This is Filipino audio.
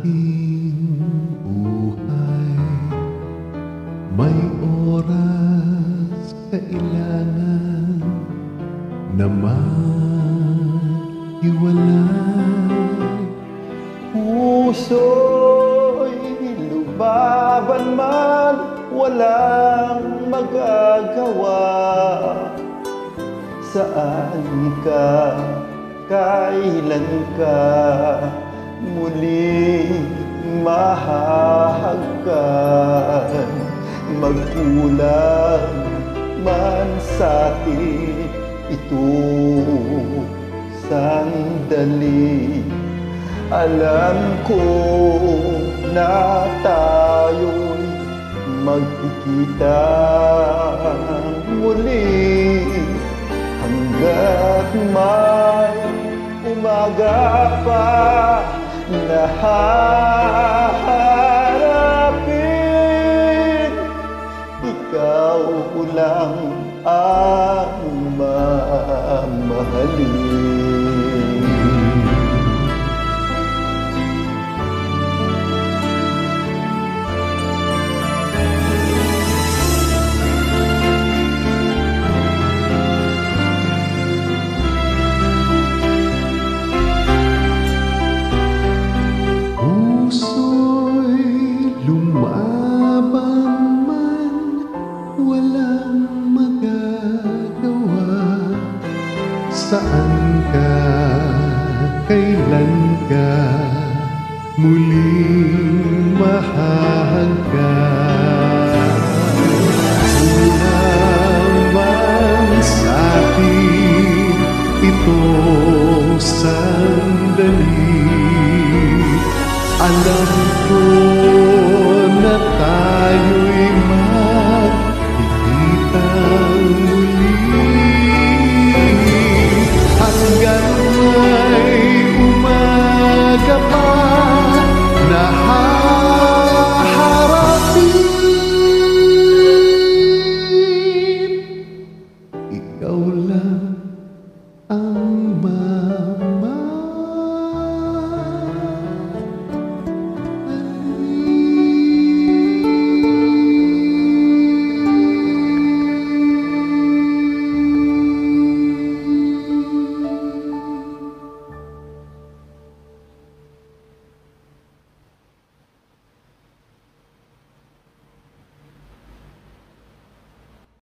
aking buhay, may oras kailangan na maghiwalay. Puso'y lumaban man, walang magagawa. Saan ka, kailan ka muling mahahagkan? Magkulang man sa'tin ito sandali, alam ko na tayo'y magkikita muli. Hanggat may umaga pa na haharapin, ikaw lang ang mamahalin. Lumaban man, walang magagawa. Saan ka, kailan ka muling mahahagkan? Kulang man sa'tin itong sandali, alam ko